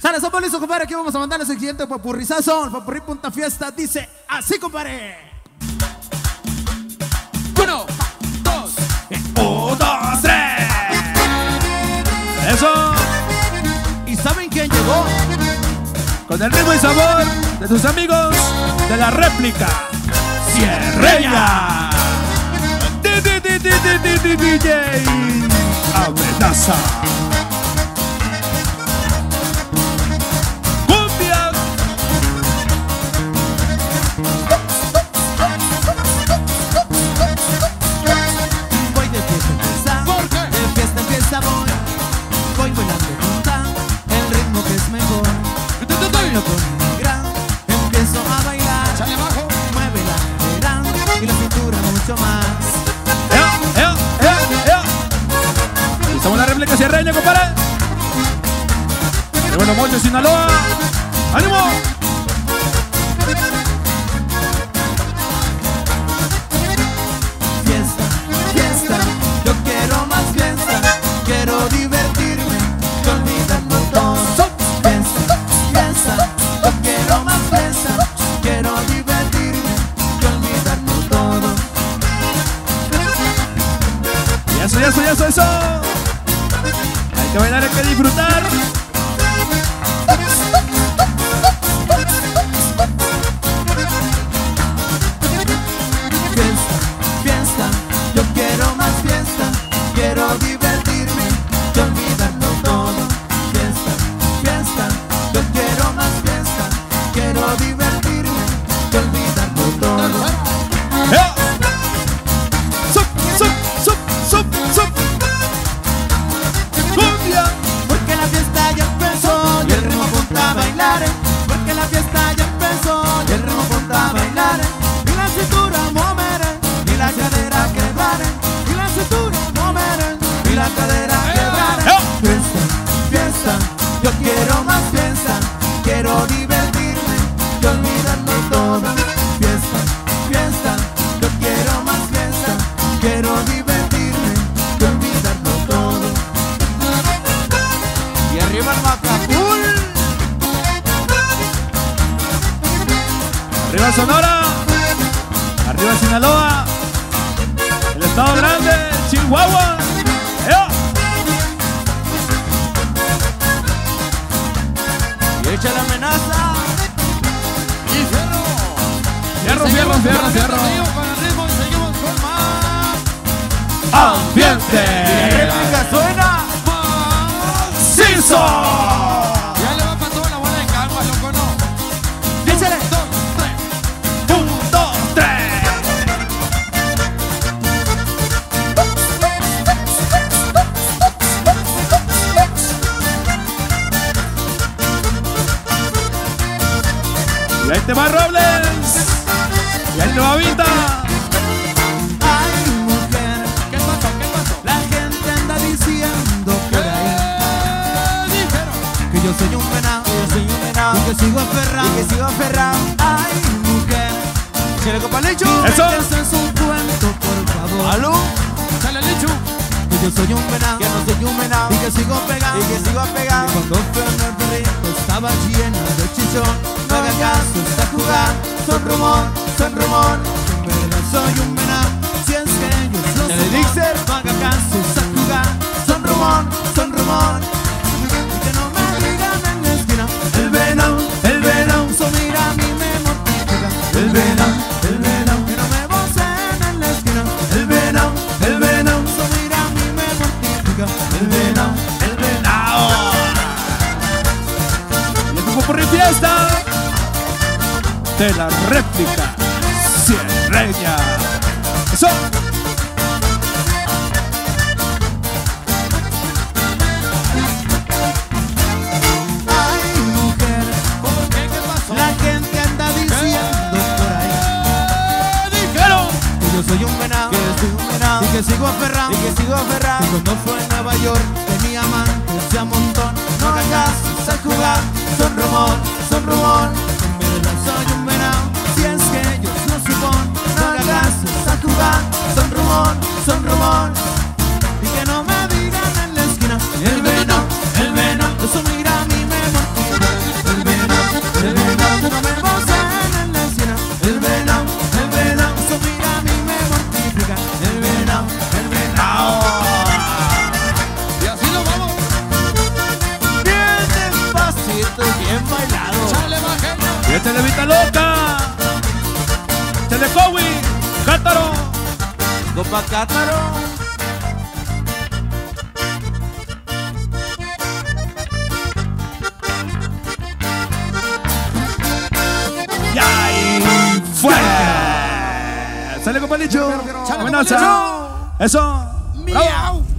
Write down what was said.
Sale, somos listos, compadre. Aquí vamos a mandarles el siguiente papurrizazo. El papurri punta fiesta dice así, compadre. 1, 2, 1, 2, 3. Eso. ¿Y saben quién llegó? Con el ritmo y sabor de tus amigos de la réplica. Sierreña. DJ Amenaza. Cumbia. Voy de fiesta en fiesta. ¿Por qué? De fiesta en fiesta voy. Voy bailando junta el ritmo que es mejor. Bailo con mi gran, empiezo a bailar. sale abajo. Mueve la cadera y la cintura mucho más. Estamos en la réplica sierreña, compadre. De Buenos Montes, Sinaloa. ¡Ánimo! Fiesta, fiesta, yo quiero más fiesta. Quiero divertirme, que olvidarlo todo. Fiesta, fiesta, yo quiero más fiesta. Quiero divertirme, que olvidarlo todo. Eso. Hay que bailar, hay que disfrutar. Fiesta, fiesta, yo quiero más fiesta. Quiero divertirme, que olvidarlo todo. Fiesta, fiesta, yo quiero más fiesta. Quiero divertirme, que olvidarlo todo. Cumbia. Porque la fiesta ya empezó y el ritmo apunta a bailar. Porque la fiesta ya empezó y el ritmo apunta a bailar. Y la cintura moveré, y la cadera quebraré. Y la cintura moveré, y la cadera quebraré. Fiesta, fiesta, yo quiero más fiesta. Quiero divertirme, que olvidarlo todo. Fiesta, fiesta, yo quiero más fiesta. Quiero divertirme, que olvidarlo todo. Y arriba el Macapul. Arriba Sonora. Arriba Sinaloa. El Estado Grande, Chihuahua. Y echa la amenaza. Y fierro. Fierro. Seguimos con el ritmo, seguimos con más. Ambiente. Réplica suena. ¡Ciso! Ya le va para toda la bola de calma, loco, ¿no? Échale. 2, 3. 1, 2, 3. Y ahí te va Robles. Y ahí te va Vita. Ay, mujer, ¿Qué pasó? ¿Qué pasó? la gente anda diciendo por ahí Dijeron. que yo soy un venado, y que sigo aferrado, Ay, mujer, ¿Quiere copa lecho? Eso. ese es un cuento, por favor. ¿Aló? Sale lecho. Que yo soy un venado, Que no soy un venado. y que sigo pegado, Y cuando fue el perrito estaba lleno de chichón. No haga caso, está jugando, son rumor. En verdad soy un venado, si es que ellos lo ¿El son. elixir? No haga caso, está jugando, son rumor. Y que no me digan en la esquina, el venado, so mira a mí me mortifica. El venado, que no me vocen en la esquina, el venado, so mira a mí me mortifica. El venado. Y el grupo por fiesta de la réplica sierreña. Eso. Ay, mujer, ¿Por qué? ¿Qué pasó? la gente anda diciendo por ahí Dijeron. que yo soy un venado, y que sigo aferrado, Y cuando fue a Nueva York tenía amantes de a montón. No haga caso, a jugar, son rumor. En verdad soy un venado, si es que ellos lo suponen. No haga caso, a jugar, son rumor. Y que no me digan en la esquina, el venado, eso mira a mí me mortifica. bien bailado. Chale, más genio. Y este levita loca. Telecowi, Cátaro. Compa Cátaro. Y ahí fuera. Sale, compa Licho. Sale, Amenaza. compa Licho. Eso. Bravo. Miau.